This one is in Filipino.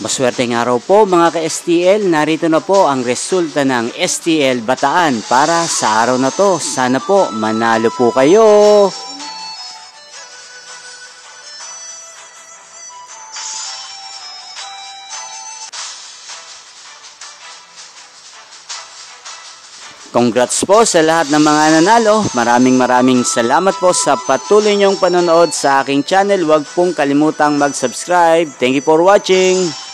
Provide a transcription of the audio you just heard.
Maswerteng araw po mga ka-STL, narito na po ang resulta ng STL Bataan para sa araw na to. Sana po manalo po kayo. Congrats po sa lahat ng mga nanalo. Maraming salamat po sa patuloy niyong panonood sa aking channel. Huwag pong kalimutang mag-subscribe. Thank you for watching.